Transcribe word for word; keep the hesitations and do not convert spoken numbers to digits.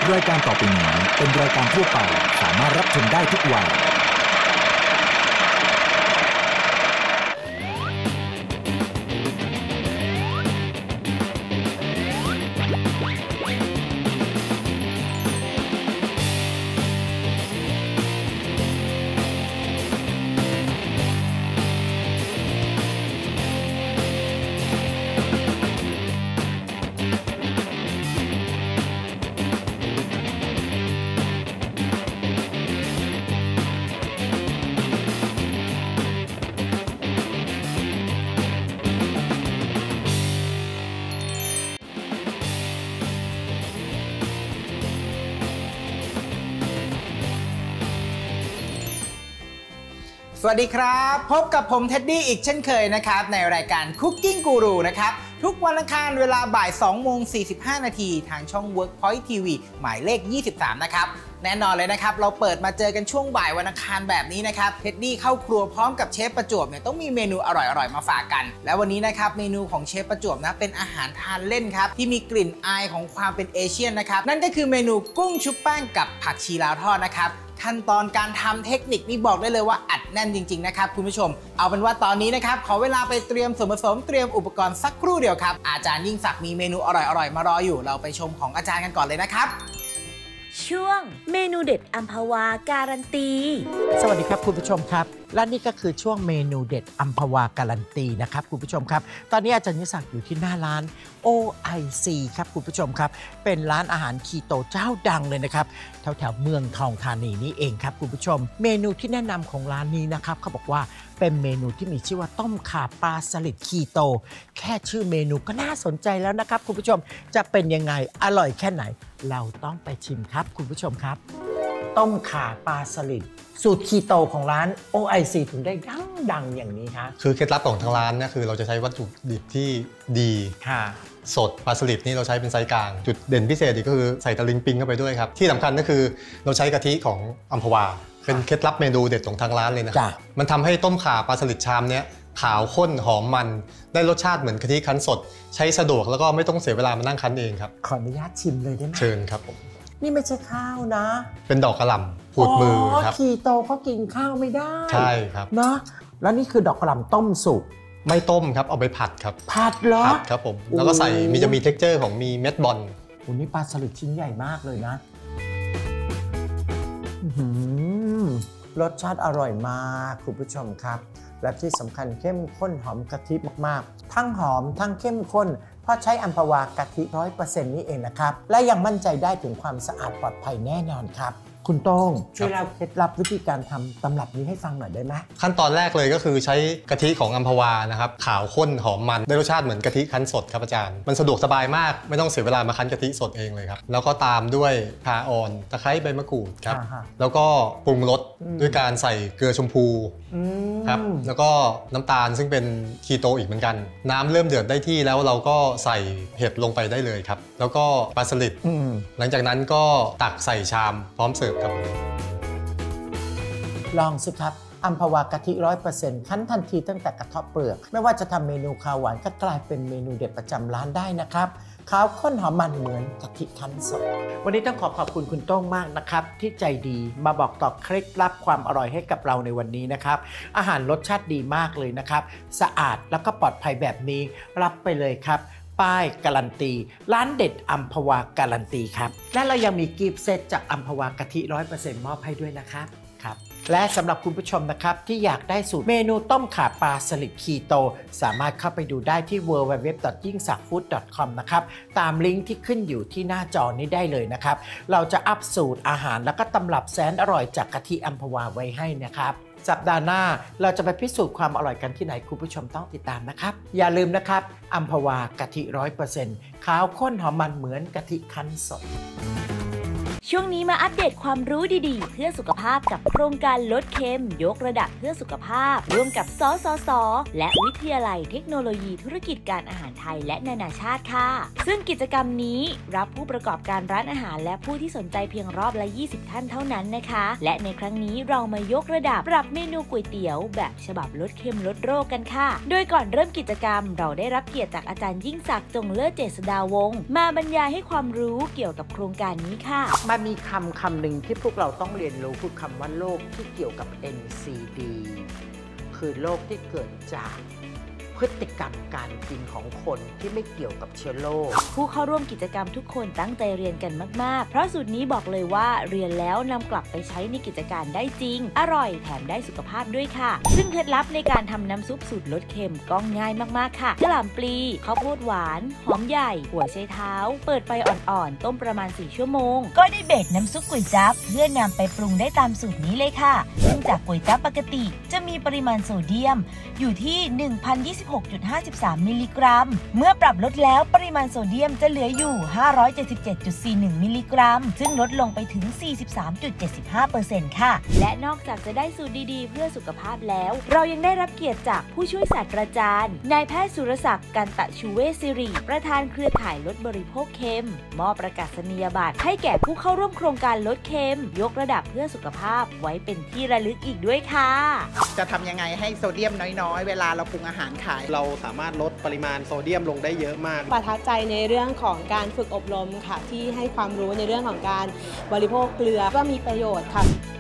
รายการต่อไปนี้เป็นรายการทั่วไปสามารถรับชมได้ทุกวัยสวัสดีครับพบกับผมเท็ดดี้อีกเช่นเคยนะครับในรายการ Cooking Guru นะครับทุกวันอังคารเวลาบ่ายสองโมงสี่สิบห้านาทีทางช่อง Workpoint ที วี หมายเลขยี่สิบสามนะครับแน่นอนเลยนะครับเราเปิดมาเจอกันช่วงบ่ายวันอังคารแบบนี้นะครับเท็ดดี้เข้าครัวพร้อมกับเชฟประจวบเนี่ยต้องมีเมนูอร่อยๆมาฝากกันและวันนี้นะครับเมนูของเชฟประจวบนะเป็นอาหารทานเล่นครับที่มีกลิ่นอายของความเป็นเอเชียนนะครับนั่นก็คือเมนูกุ้งชุบแป้งกับผักชีลาวทอดนะครับขั้นตอนการทำเทคนิคนี่บอกได้เลยว่าอัดแน่นจริงๆนะครับคุณผู้ชมเอาเป็นว่าตอนนี้นะครับขอเวลาไปเตรียมส่วนผสมเตรียมอุปกรณ์สักครู่เดียวครับอาจารย์ยิ่งศักดิ์มีเมนูอร่อยๆมารออยู่เราไปชมของอาจารย์กันก่อนเลยนะครับช่วงเมนูเด็ดอัมพวาการันตีสวัสดีครับคุณผู้ชมครับและนี่ก็คือช่วงเมนูเด็ดอัมพวาการันตีนะครับคุณผู้ชมครับตอนนี้อาจารย์ยิ่งศักดิ์อยู่ที่หน้าร้าน โอ ไอ ซี ครับคุณผู้ชมครับเป็นร้านอาหารคีโตเจ้าดังเลยนะครับแถวแถวเมืองทองธานีนี่เองครับคุณผู้ชมเมนูที่แนะนำของร้านนี้นะครับเขาบอกว่าเป็นเมนูที่มีชื่อว่าต้มข่าปลาสลิดคีโตแค่ชื่อเมนูก็น่าสนใจแล้วนะครับคุณผู้ชมจะเป็นยังไงอร่อยแค่ไหนเราต้องไปชิมครับคุณผู้ชมครับต้มข่าปลาสลิดสูตรคีโตของร้าน โอ ไอ ซี ถึงได้ดังดังอย่างนี้คะคือเคล็ดลับของทางร้านเนี่ยคือเราจะใช้วัตถุดิบที่ดีสดปลาสลิดนี่เราใช้เป็นไซส์กลางจุดเด่นพิเศษอีกก็คือใส่ตะลิงปิงเข้าไปด้วยครับที่สำคัญก็คือเราใช้กะทิของอัมพวาเป็นเคล็ดลับเมนูเด็ดของทางร้านเลยนะมันทำให้ต้มข่าปลาสลิดชามเนี้ยขาวข้นหอมมันได้รสชาติเหมือนกะทิคั้นสดใช้สะดวกแล้วก็ไม่ต้องเสียเวลามานั่งคั้นเองครับขออนุญาตชิมเลยได้ไหมเชิญครับผมนี่ไม่ใช่ข้าวนะเป็นดอกกระหล่ำขูดมือครับคีโตเขากินข้าวไม่ได้ใช่ครับเนาะแล้วนี่คือดอกกระหล่ำต้มสุกไม่ต้มครับเอาไปผัดครับผัดเหรอผัดครับผมแล้วก็ใส่มีจะมีเท็กเจอร์ของมีเม็ดบอลโอ้นี่ปลาสลิดชิ้นใหญ่มากเลยนะรสชาติอร่อยมากคุณผู้ชมครับและที่สำคัญเข้มข้นหอมกะทิมากๆทั้งหอมทั้งเข้มข้นเพราะใช้อัมพวากะทิ ร้อยเปอร์เซ็นต์ นี่เองนะครับและยังมั่นใจได้ถึงความสะอาดปลอดภัยแน่นอนครับคุณโต้งช่วยเล่าเคล็ดลับวิธีการทำตำรับนี้ให้ฟังหน่อยได้ไหมขั้นตอนแรกเลยก็คือใช้กะทิของอัมพวานะครับขาวข้นหอมมันได้รสชาติเหมือนกะทิคั้นสดครับอาจารย์มันสะดวกสบายมากไม่ต้องเสียเวลามาคั้นกะทิสดเองเลยครับแล้วก็ตามด้วยข่าอ่อนตะไคร้ใบมะกรูดครับแล้วก็ปรุงรสด้วยการใส่เกลือชมพูครับแล้วก็น้ำตาลซึ่งเป็นคีโตอีกเหมือนกันน้ำเริ่มเดือดได้ที่แล้วเราก็ใส่เห็ดลงไปได้เลยครับแล้วก็ปลาสลิดหลังจากนั้นก็ตักใส่ชามพร้อมเสิร์ฟครับลองสิครับอัมพวากะทิ ร้อยเปอร์เซ็นต์ คั้นทันทีตั้งแต่กระเทาะเปลือกไม่ว่าจะทำเมนูข้าวหวานก็กลายเป็นเมนูเด็ดประจำร้านได้นะครับขาวข้นหอมมันเหมือนกะทิคั้นสดวันนี้ต้องขอขอบคุณคุณโต้งมากนะครับที่ใจดีมาบอกต่อเคล็ดลับความอร่อยให้กับเราในวันนี้นะครับอาหารรสชาติดีมากเลยนะครับสะอาดแล้วก็ปลอดภัยแบบนี้รับไปเลยครับป้ายการันตีร้านเด็ดอัมพวาการันตีครับและเรายังมีกิฟต์เซตจากอัมพวากะทิ ร้อยเปอร์เซ็นต์ มอบให้ด้วยนะครับครับและสำหรับคุณผู้ชมนะครับที่อยากได้สูตรเมนูต้มข่าปลาสลิดคีโตสามารถเข้าไปดูได้ที่ ดับเบิลยู ดับเบิลยู ดับเบิลยู ดอท ยิ่งศักดิ์ ฟู้ด ดอท คอม นะครับตามลิงก์ที่ขึ้นอยู่ที่หน้าจอนี้ได้เลยนะครับเราจะอัพสูตรอาหารแล้วก็ตำรับแสนอร่อยจากกะทิอัมพวาไว้ให้นะครับสัปดาห์หน้าเราจะไปพิสูจน์ความอร่อยกันที่ไหนคุณผู้ชมต้องติดตามนะครับอย่าลืมนะครับอัมพวากะทิ ร้อยเปอร์เซ็นต์ ขาวข้นหอมมันเหมือนกะทิคั้นสดช่วงนี้มาอัปเดตความรู้ดีๆเพื่อสุขภาพกับโครงการลดเค็มยกระดับเพื่อสุขภาพร่วมกับสสส.และวิทยาลัยเทคโนโลยีธุรกิจการอาหารไทยและนานาชาติค่ะซึ่งกิจกรรมนี้รับผู้ประกอบการร้านอาหารและผู้ที่สนใจเพียงรอบละยี่สิบท่านเท่านั้นนะคะและในครั้งนี้เรามายกระดับปรับเมนูก๋วยเตี๋ยวแบบฉบับลดเค็มลดโรคกันค่ะโดยก่อนเริ่มกิจกรรมเราได้รับเกียรติจากอาจารย์ยิ่งศักดิ์จงเลิศเจษฎาวงศ์มาบรรยายให้ความรู้เกี่ยวกับโครงการนี้ค่ะมันมีคำคำหนึ่งที่พวกเราต้องเรียนรู้คือคำว่าโรคที่เกี่ยวกับ เอ็น ซี ดี คือโรคที่เกิดจากพฤติกรรมการกินของคนที่ไม่เกี่ยวกับเชื้อโรคผู้เข้าร่วมกิจกรรมทุกคนตั้งใจเรียนกันมากๆเพราะสูตรนี้บอกเลยว่าเรียนแล้วนำกลับไปใช้ในกิจการได้จริงอร่อยแถมได้สุขภาพด้วยค่ะซึ่งเคล็ดลับในการทำน้ำซุปสูตรลดเค็มก็ง่ายมากๆค่ะกะหล่ำปลีข้าวโพดหวานหอมใหญ่หัวไชเท้าเปิดไฟอ่อนๆต้มประมาณสี่ชั่วโมงก็ได้เบกน้ำซุปก๋วยจั๊บเพื่อนำไปปรุงได้ตามสูตรนี้เลยค่ะซึ่งจากก๋วยจั๊บปกติจะมีปริมาณโซเดียมอยู่ที่ หนึ่งพันยี่สิบหกจุดห้าสาม มิลลิกรัมเมื่อปรับลดแล้วปริมาณโซเดียมจะเหลืออยู่ ห้าร้อยเจ็ดสิบเจ็ดจุดสี่หนึ่ง มิลลิกรัมซึ่งลดลงไปถึง สี่สิบสามจุดเจ็ดห้าเปอร์เซ็นต์ ค่ะและนอกจากจะได้สูตรดีๆเพื่อสุขภาพแล้วเรายังได้รับเกียรติจากผู้ช่วยศาสตราจารย์นายแพทย์สุรศักดิ์กันตะชูเวชศิริประธานเครือข่ายลดบริโภคเค็มมอบประกาศนียบัตรให้แก่ผู้เข้าร่วมโครงการลดเค็มยกระดับเพื่อสุขภาพไว้เป็นที่ระลึกอีกด้วยค่ะจะทำยังไงให้โซเดียมน้อยๆเวลาเราปรุงอาหารขายเราสามารถลดปริมาณโซเดียมลงได้เยอะมากประทับใจในเรื่องของการฝึกอบรมค่ะที่ให้ความรู้ในเรื่องของการบริโภคเกลือก็มีประโยชน์ค่ะ